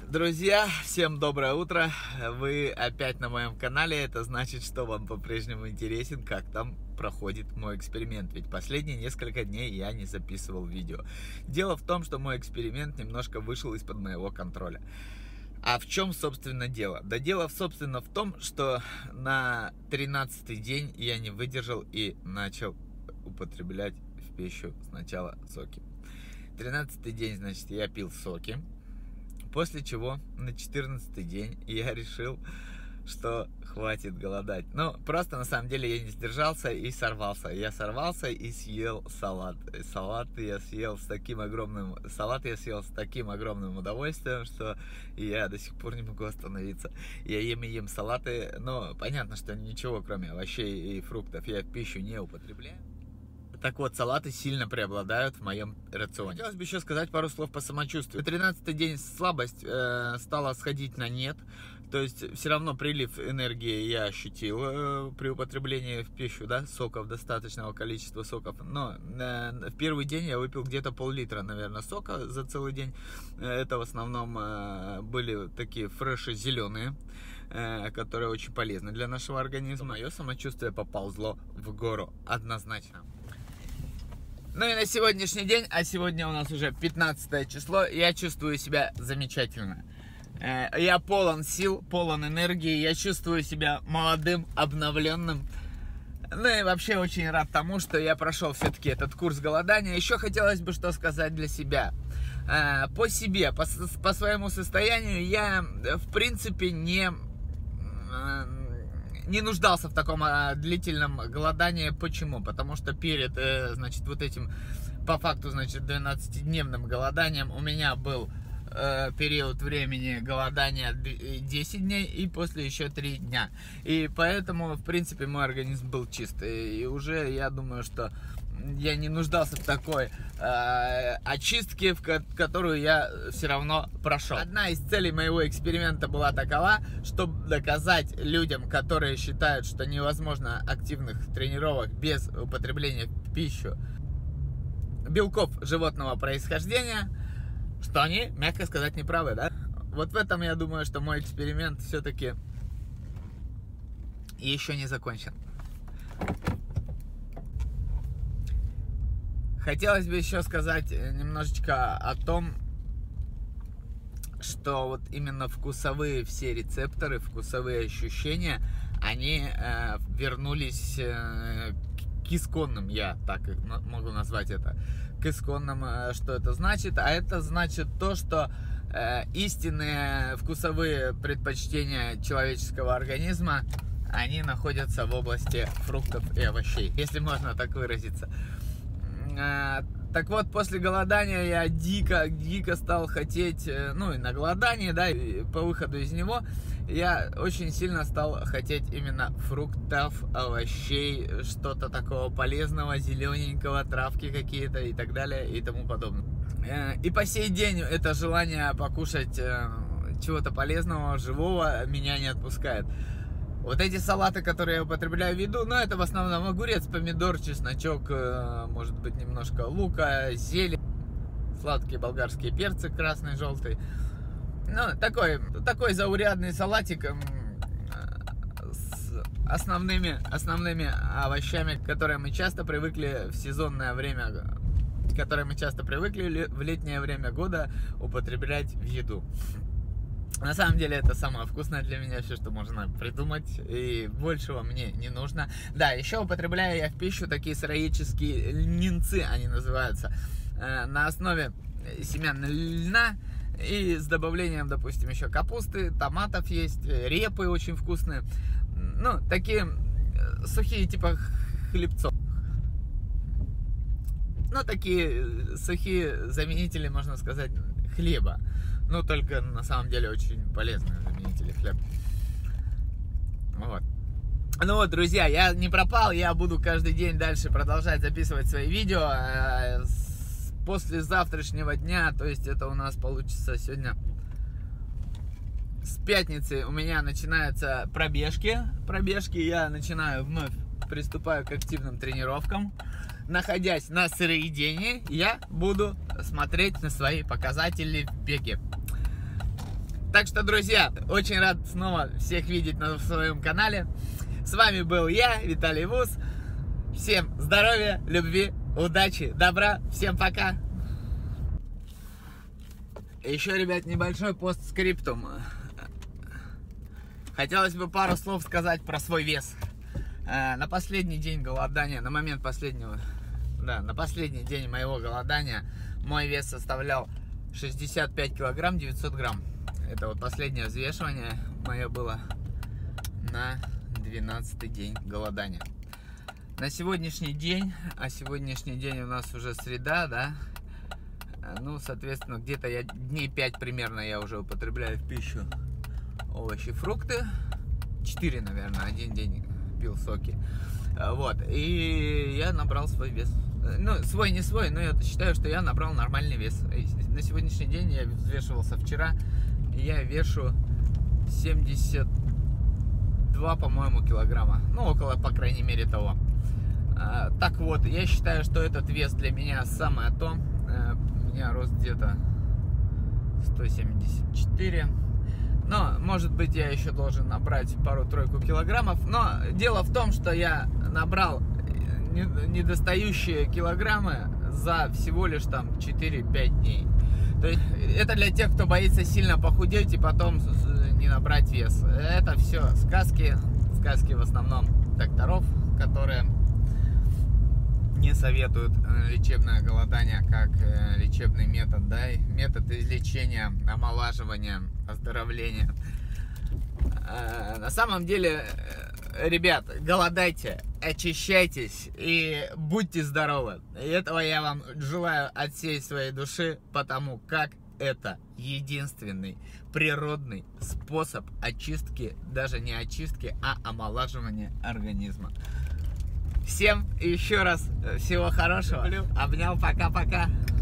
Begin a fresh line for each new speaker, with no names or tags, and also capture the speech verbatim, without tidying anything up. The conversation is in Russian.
Друзья, всем доброе утро! Вы опять на моем канале, это значит, что вам по-прежнему интересен, как там проходит мой эксперимент, ведь последние несколько дней я не записывал видео. Дело в том, что мой эксперимент немножко вышел из-под моего контроля. А в чем, собственно, дело? Да дело, собственно, в том, что на тринадцатый день я не выдержал и начал употреблять в пищу сначала соки. тринадцатый день, значит, я пил соки. После чего на четырнадцатый день я решил, что хватит голодать. Ну, просто на самом деле я не сдержался и сорвался. Я сорвался и съел салат. Салат я съел с таким огромным... Салат я съел с таким огромным удовольствием, что я до сих пор не могу остановиться. Я ем и ем салаты, но понятно, что ничего, кроме овощей и фруктов, я в пищу не употребляю. Так вот, салаты сильно преобладают в моем рационе. Хотелось бы еще сказать пару слов по самочувствию. тринадцатый день слабость э, стала сходить на нет. То есть, все равно прилив энергии я ощутил э, при употреблении в пищу, да, соков, достаточного количества соков. Но э, в первый день я выпил где-то пол-литра, наверное, сока за целый день. Это в основном э, были такие фреши зеленые, э, которые очень полезны для нашего организма. Мое самочувствие поползло в гору, однозначно. Ну и на сегодняшний день, а сегодня у нас уже пятнадцатое число, я чувствую себя замечательно. Я полон сил, полон энергии, я чувствую себя молодым, обновленным. Ну и вообще очень рад тому, что я прошел все-таки этот курс голодания. Еще хотелось бы что сказать для себя. По себе, по, по своему состоянию я в принципе не... не нуждался в таком а, длительном голодании. Почему? Потому что перед, э, значит, вот этим, по факту, значит, двенадцатидневным голоданием у меня был э, период времени голодания десять дней и после еще три дня. И поэтому, в принципе, мой организм был чистый. И уже, я думаю, что я не нуждался в такой э, очистке, в ко которую я все равно прошел. Одна из целей моего эксперимента была такова, чтобы доказать людям, которые считают, что невозможно активных тренировок без употребления в пищу белков животного происхождения, что они, мягко сказать, неправы, да? Вот в этом я думаю, что мой эксперимент все-таки еще не закончен. Хотелось бы еще сказать немножечко о том, что вот именно вкусовые все рецепторы, вкусовые ощущения, они э, вернулись э, к исконным, я так могу назвать это, к исконным. Э, что это значит? А это значит то, что э, истинные вкусовые предпочтения человеческого организма, они находятся в области фруктов и овощей, если можно так выразиться. Так вот, после голодания я дико, дико стал хотеть, ну и на голодании, да, и по выходу из него, я очень сильно стал хотеть именно фруктов, овощей, что-то такого полезного, зелененького, травки какие-то и так далее и тому подобное. И по сей день это желание покушать чего-то полезного, живого меня не отпускает. Вот эти салаты, которые я употребляю в еду, ну, это в основном огурец, помидор, чесночок, может быть, немножко лука, зелень, сладкие болгарские перцы, красный, желтый. Ну, такой, такой заурядный салатик с основными, основными овощами, которые мы часто привыкли в сезонное время, которые мы часто привыкли в летнее время года употреблять в еду. На самом деле это самое вкусное для меня, все, что можно придумать, и большего мне не нужно. Да, еще употребляю я в пищу такие сыроедческие льнинцы, они называются, на основе семян льна и с добавлением, допустим, еще капусты, томатов есть, репы очень вкусные. Ну, такие сухие типа хлебцов. Ну, такие сухие заменители, можно сказать, хлеба. Ну, только на самом деле очень полезные заменители хлеба. Вот. Ну вот, друзья, я не пропал, я буду каждый день дальше продолжать записывать свои видео. После завтрашнего дня, то есть это у нас получится сегодня с пятницы, у меня начинаются пробежки. Пробежки я начинаю вновь, приступаю к активным тренировкам. Находясь на сыроедении, я буду смотреть на свои показатели в беге. Так что, друзья, очень рад снова всех видеть на своем канале. С вами был я, Виталий Вуз. Всем здоровья, любви, удачи, добра. Всем пока. Еще, ребят, небольшой постскриптум. Хотелось бы пару слов сказать про свой вес. На последний день голодания, на момент последнего, да, на последний день моего голодания мой вес составлял шестьдесят пять килограмм девятьсот грамм. Это вот последнее взвешивание мое было на двенадцатый день голодания. На сегодняшний день, а сегодняшний день у нас уже среда, да, ну, соответственно, где-то я дней пять примерно я уже употребляю в пищу овощи, фрукты. четыре, наверное, один день пил соки. Вот, и я набрал свой вес. Ну, свой не свой, но я считаю, что я набрал нормальный вес. На сегодняшний день я взвешивался вчера, и я вешу семьдесят два, по-моему, килограмма. Ну, около, по крайней мере, того. А, так вот, я считаю, что этот вес для меня самое то. А, у меня рост где-то сто семьдесят четыре. Но, может быть, я еще должен набрать пару-тройку килограммов. Но дело в том, что я набрал недостающие килограммы за всего лишь там четыре-пять дней. То есть это для тех, кто боится сильно похудеть и потом не набрать вес. Это все сказки, сказки в основном докторов, которые не советуют лечебное голодание как лечебный метод, да, метод излечения, омолаживания, оздоровления. На самом деле, ребят, голодайте, очищайтесь и будьте здоровы. И этого я вам желаю от всей своей души, потому как это единственный природный способ очистки, даже не очистки, а омолаживания организма. Всем еще раз всего хорошего. Обнял, пока-пока.